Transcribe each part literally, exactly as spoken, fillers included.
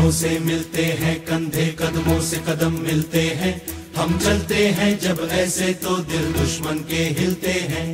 कंधों से मिलते हैं, कंधे कदमों से कदम मिलते हैं। हम चलते हैं जब ऐसे तो दिल दुश्मन के हिलते हैं।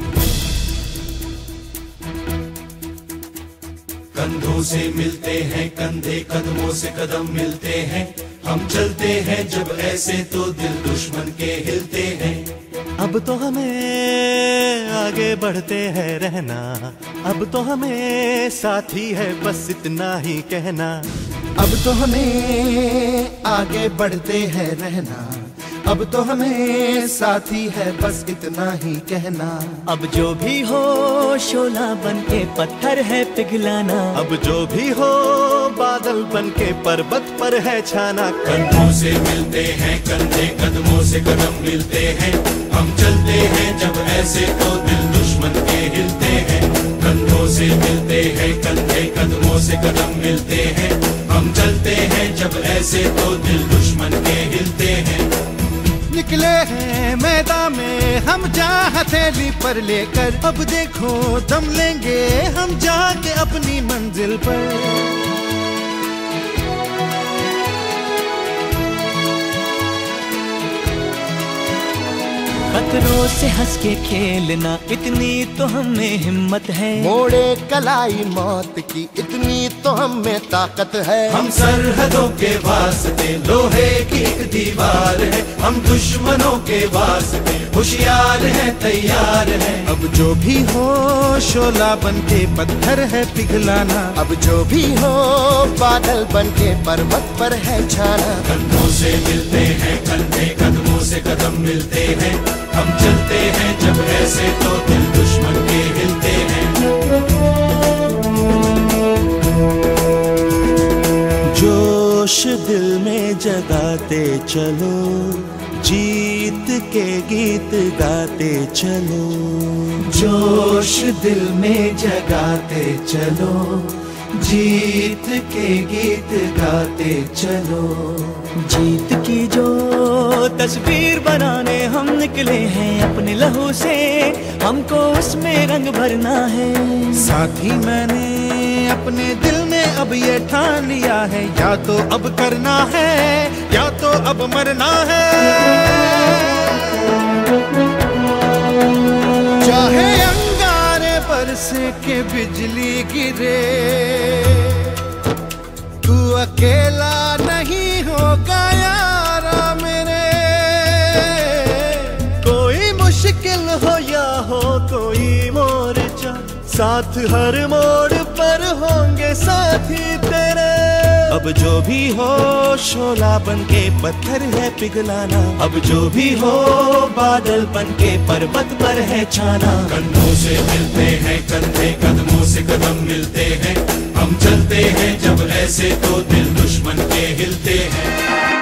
कंधों से मिलते हैं, कंधे कदमों से कदम मिलते हैं। हम चलते हैं जब ऐसे तो दिल दुश्मन के हिलते हैं। अब तो हमें आगे बढ़ते हैं रहना, अब तो हमें साथी है बस इतना ही कहना। अब तो हमें आगे बढ़ते हैं रहना, अब तो हमें साथी है बस इतना ही कहना। अब जो भी हो शोला बन के पत्थर है पिघलाना, अब जो भी हो बादल बन के पर्वत पर है छाना। कंधों से मिलते हैं, कंधे कदमों से कदम मिलते हैं। हम चलते हैं जब ऐसे तो दिल दुश्मन के हिलते हैं। कंधों से मिलते हैं, कंधे कदमों से कदम मिलते हैं। हम चलते हैं जब ऐसे तो दिल दुश्मन के हिलते हैं। निकले हैं मैदान में हम जा हथेली पर लेकर, अब देखो दम लेंगे हम जाके अपनी मंजिल पर। खतरों से हंस के खेलना इतनी तो हमें हिम्मत है। मोड़े कलाई मौत की इतनी तो हमें ताकत है। हम सरहदों के वास्ते लोहे की एक दीवार है। हम दुश्मनों के वास्ते होशियार हैं, तैयार हैं। अब जो भी हो शोला बन के पत्थर है पिघलाना, अब जो भी हो बादल बन के पर्वत पर है छाना। कंधों से मिलते हैं, कंधे कदमों से कदम मिलते हैं। हम चलते हैं जब ऐसे तो दिल दुश्मन के हिलते हैं। जोश दिल में जगाते चलो, जीत के गीत गाते चलो। जोश दिल में जगाते चलो, जीत के गीत गाते चलो। जीत की जो तस्वीर बनाने हम निकले हैं अपने लहू से, हमको उसमें रंग भरना है। साथी मैंने अपने दिल में अब ये ठान लिया है, या तो अब करना है या तो अब मरना है। चाहे अंगारे बरसे के बिजली गिरे, तू अकेला नहीं होगा यारा मेरे। कोई मुश्किल हो या हो कोई मोर्चा, साथ हर मोड़ पर होंगे साथी तेरे। अब जो भी हो शोला बन के पत्थर है पिघलाना, अब जो भी हो बादल बन के पर्वत पर है छाना। कंधों से मिलते हैं, कंधे कदमों से कदम मिलते हैं। हम चलते हैं जब ऐसे तो दिल दुश्मन के हिलते हैं।